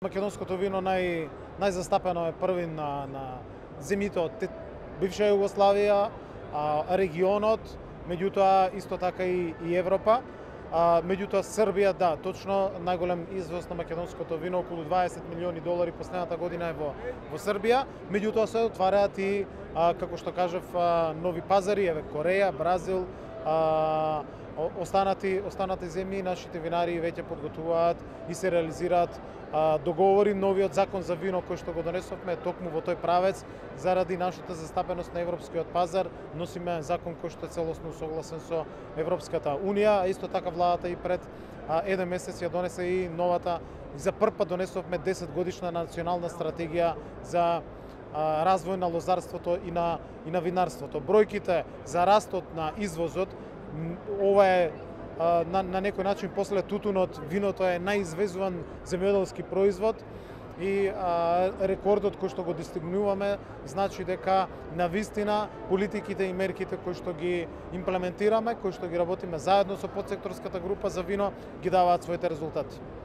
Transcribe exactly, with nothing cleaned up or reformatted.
Македонското вино нај најзастапено е први на на земјите од бивша Југославија, а, регионот, меѓутоа исто така и, и Европа. А, меѓутоа Србија, да, точно најголем извоз на македонското вино, околу дваесет милиони долари последната година е во во Србија. Меѓутоа се отвараат и а, како што кажав, а, нови пазари, еве Кореја, Бразил, а, останати останати земји, нашите винари веќе подготвуваат и се реализираат а, договори. Новиот закон за вино кој што го донесовме токму во тој правец заради нашата застапеност на европскиот пазар. Носиме закон кој што е целосно согласен со Европската унија, а исто така владата и пред а, еден месец ја донесе и новата, за прв пат донесовме десет годишна национална стратегија за а, развој на лозарството и на и на винарството. Бројките за растот на извозот, ова е на, на некој начин после тутунот, виното е најизвезуван земјоделски производ и а, рекордот кој што го достигнуваме значи дека навистина политиките и мерките кои што ги имплементираме, кои што ги работиме заедно со подсекторската група за вино ги даваат своите резултати.